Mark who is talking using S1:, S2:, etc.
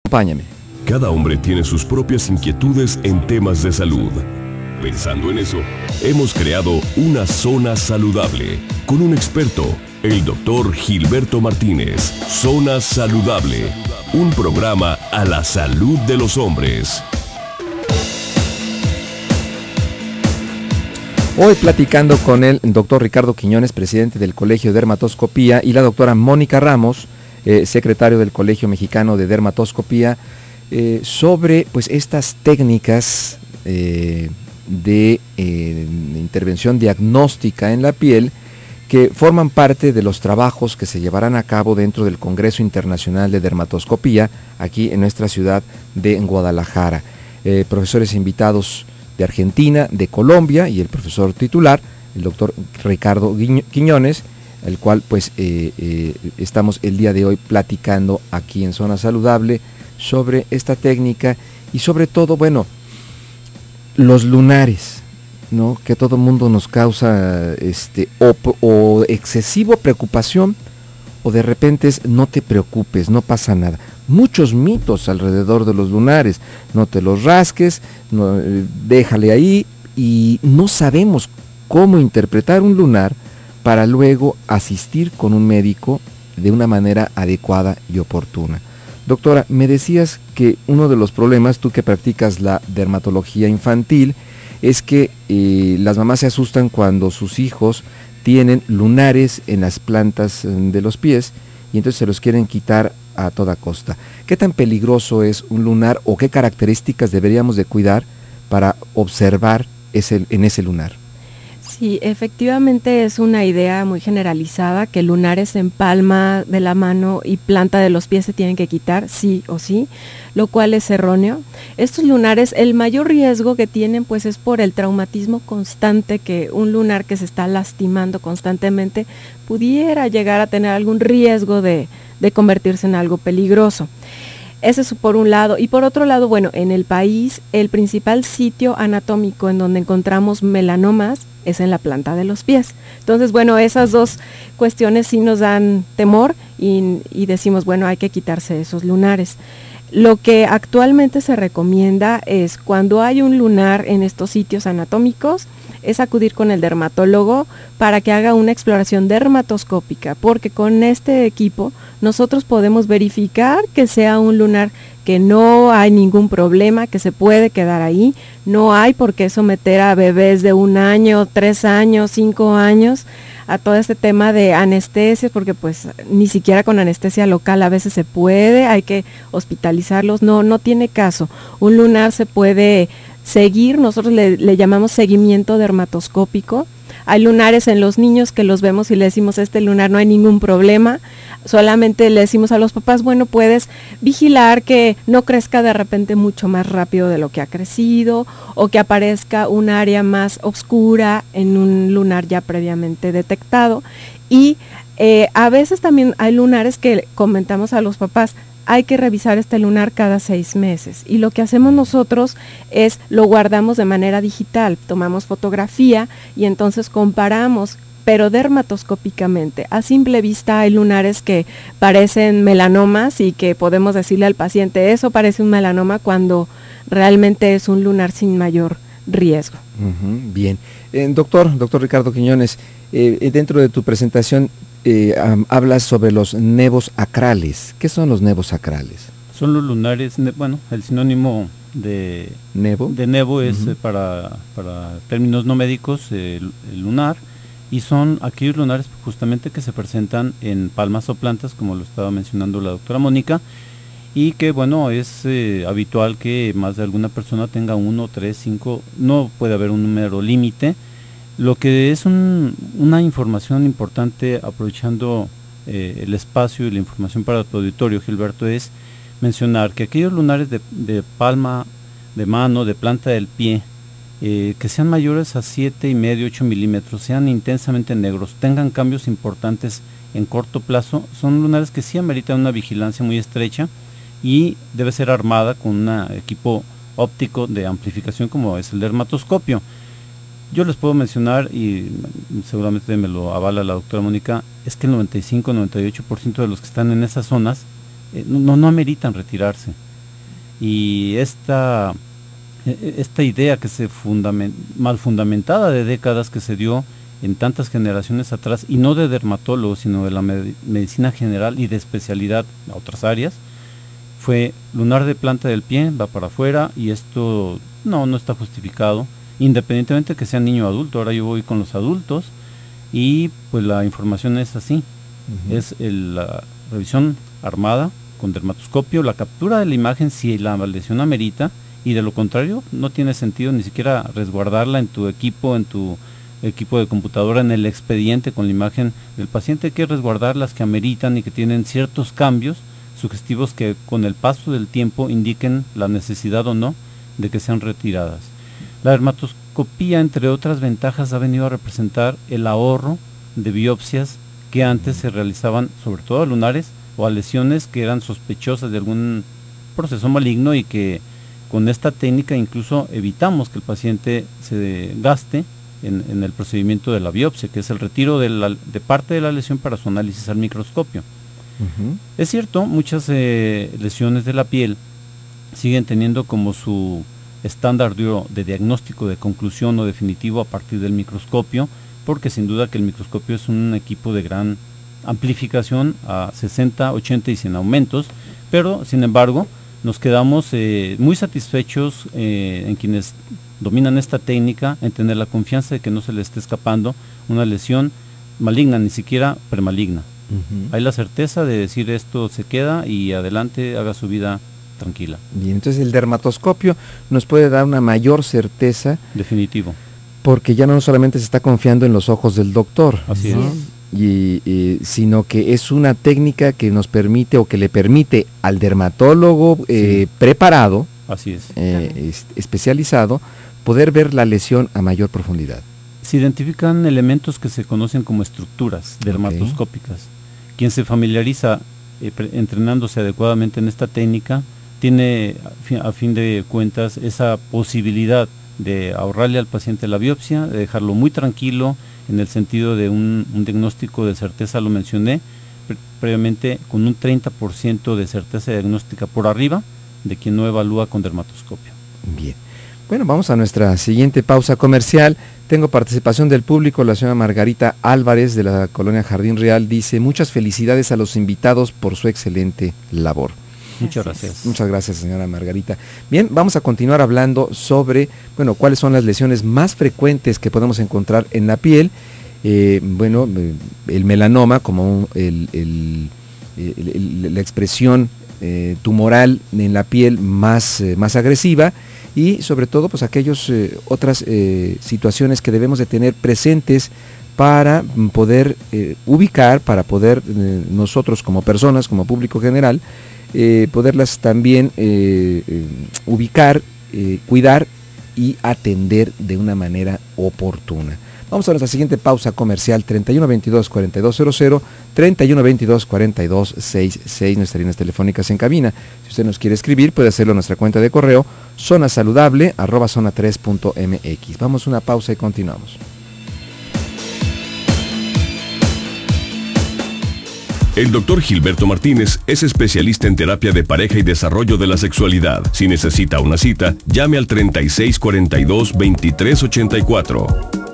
S1: Acompáñame.
S2: Cada hombre tiene sus propias inquietudes en temas de salud. Pensando en eso, hemos creado una zona saludable con un experto, el doctor Gilberto Martínez. Zona Saludable, un programa a la salud de los hombres.
S1: Hoy platicando con el doctor Ricardo Quiñones, presidente del Colegio de Dermatoscopía, y la doctora Mónica Ramos, secretario del Colegio Mexicano de Dermatoscopía, sobre pues estas técnicas de intervención diagnóstica en la piel que forman parte de los trabajos que se llevarán a cabo dentro del Congreso Internacional de Dermatoscopía aquí en nuestra ciudad de Guadalajara. Profesores invitados de Argentina, de Colombia, y el profesor titular, el doctor Ricardo Quiñones, el cual pues estamos el día de hoy platicando aquí en Zona Saludable sobre esta técnica y sobre todo, bueno, los lunares, ¿no? Que todo el mundo nos causa o excesiva preocupación, o de repente es no te preocupes, no pasa nada. Muchos mitos alrededor de los lunares, no te los rasques, no, déjale ahí, y no sabemos cómo interpretar un lunar para luego asistir con un médico de una manera adecuada y oportuna. Doctora, me decías que uno de los problemas, tú que practicas la dermatología infantil, es que las mamás se asustan cuando sus hijos tienen lunares en las plantas de los pies y entonces se los quieren quitar a toda costa. ¿Qué tan peligroso es un lunar o qué características deberíamos de cuidar para observar en ese lunar?
S3: Sí, efectivamente es una idea muy generalizada que lunares en palma de la mano y planta de los pies se tienen que quitar, sí o sí, lo cual es erróneo. Estos lunares, el mayor riesgo que tienen pues es por el traumatismo constante, que un lunar que se está lastimando constantemente pudiera llegar a tener algún riesgo de convertirse en algo peligroso. Ese es por un lado. Y por otro lado, bueno, en el país el principal sitio anatómico en donde encontramos melanomas es en la planta de los pies. Entonces, bueno, esas dos cuestiones sí nos dan temor y decimos, bueno, hay que quitarse esos lunares. Lo que actualmente se recomienda es cuando hay un lunar en estos sitios anatómicos, es acudir con el dermatólogo para que haga una exploración dermatoscópica, porque con este equipo nosotros podemos verificar que sea un lunar que no hay ningún problema, que se puede quedar ahí, no hay por qué someter a bebés de 1 año, 3 años, 5 años a todo este tema de anestesia, porque pues ni siquiera con anestesia local a veces se puede, hay que hospitalizarlos, no tiene caso. Un lunar se puede seguir, nosotros le llamamos seguimiento dermatoscópico. Hay lunares en los niños que los vemos y le decimos, este lunar no hay ningún problema, solamente le decimos a los papás, bueno, puedes vigilar que no crezca de repente mucho más rápido de lo que ha crecido, o que aparezca un área más oscura en un lunar ya previamente detectado. Y a veces también hay lunares que comentamos a los papás, hay que revisar este lunar cada 6 meses. Y lo que hacemos nosotros es lo guardamos de manera digital, tomamos fotografía y entonces comparamos, pero dermatoscópicamente. A simple vista hay lunares que parecen melanomas y que podemos decirle al paciente, eso parece un melanoma, cuando realmente es un lunar sin mayor riesgo.
S1: Bien. Doctor Ricardo Quiñones, dentro de tu presentación hablas sobre los nevos acrales. ¿Qué son los nevos acrales?
S4: Son los lunares, bueno, el sinónimo de nevo es para términos no médicos el lunar, y son aquellos lunares justamente que se presentan en palmas o plantas, como lo estaba mencionando la doctora Mónica, y que bueno, es habitual que más de alguna persona tenga 1, 3, 5, no puede haber un número límite. Lo que es una información importante, aprovechando el espacio y la información para tu auditorio, Gilberto, es mencionar que aquellos lunares de palma de mano, de planta del pie, que sean mayores a 7,5, 8 milímetros, sean intensamente negros, tengan cambios importantes en corto plazo, son lunares que sí ameritan una vigilancia muy estrecha y debe ser armada con un equipo óptico de amplificación como es el dermatoscopio. Yo les puedo mencionar, y seguramente me lo avala la doctora Mónica, es que el 95-98% de los que están en esas zonas no ameritan retirarse. Y esta idea que mal fundamentada de décadas que se dio en tantas generaciones atrás, y no de dermatólogos, sino de la medicina general y de especialidad a otras áreas, fue lunar de planta del pie, va para afuera, y esto no está justificado, independientemente de que sea niño o adulto. Ahora yo voy con los adultos, y pues la información es así, es la revisión armada con dermatoscopio, la captura de la imagen si la lesión amerita, y de lo contrario no tiene sentido ni siquiera resguardarla en tu equipo de computadora, en el expediente con la imagen del paciente. Hay que resguardar las que ameritan y que tienen ciertos cambios sugestivos que con el paso del tiempo indiquen la necesidad o no de que sean retiradas. La dermatoscopía, entre otras ventajas, ha venido a representar el ahorro de biopsias que antes se realizaban sobre todo a lunares o a lesiones que eran sospechosas de algún proceso maligno, y que con esta técnica incluso evitamos que el paciente se gaste en el procedimiento de la biopsia, que es el retiro de parte de la lesión para su análisis al microscopio. Es cierto, muchas lesiones de la piel siguen teniendo como su estándar de diagnóstico de conclusión o definitivo a partir del microscopio, porque sin duda que el microscopio es un equipo de gran amplificación a 60, 80 y 100 aumentos, pero sin embargo nos quedamos muy satisfechos en quienes dominan esta técnica, en tener la confianza de que no se le esté escapando una lesión maligna, ni siquiera premaligna. Hay la certeza de decir esto se queda y adelante, haga su vida tranquila.
S1: Bien, entonces el dermatoscopio nos puede dar una mayor certeza.
S4: Definitivo.
S1: Porque ya no solamente se está confiando en los ojos del doctor.
S4: Así es.
S1: Sino que es una técnica que nos permite o que le permite al dermatólogo preparado,
S4: así es,
S1: especializado, poder ver la lesión a mayor profundidad.
S4: Se identifican elementos que se conocen como estructuras dermatoscópicas. Quien se familiariza entrenándose adecuadamente en esta técnica tiene a fin de cuentas esa posibilidad de ahorrarle al paciente la biopsia, de dejarlo muy tranquilo en el sentido de un diagnóstico de certeza, lo mencioné previamente, con un 30% de certeza diagnóstica por arriba de quien no evalúa con dermatoscopio.
S1: Bien. Bueno, vamos a nuestra siguiente pausa comercial. Tengo participación del público. La señora Margarita Álvarez de la colonia Jardín Real dice: muchas felicidades a los invitados por su excelente labor.
S4: Muchas gracias.
S1: Muchas gracias, señora Margarita. Bien, vamos a continuar hablando sobre, cuáles son las lesiones más frecuentes que podemos encontrar en la piel. El melanoma como la expresión tumoral en la piel más agresiva, y sobre todo pues aquellas otras situaciones que debemos de tener presentes para poder ubicar, para poder nosotros como personas, como público general, poderlas también ubicar, cuidar y atender de una manera oportuna. Vamos a nuestra siguiente pausa comercial, 3122-4200, 3122-4266, nuestras líneas telefónicas en cabina. Si usted nos quiere escribir, puede hacerlo en nuestra cuenta de correo, zonasaludable@zona3.mx. Vamos a una pausa y continuamos.
S2: El doctor Gilberto Martínez es especialista en terapia de pareja y desarrollo de la sexualidad. Si necesita una cita, llame al 3642-2384.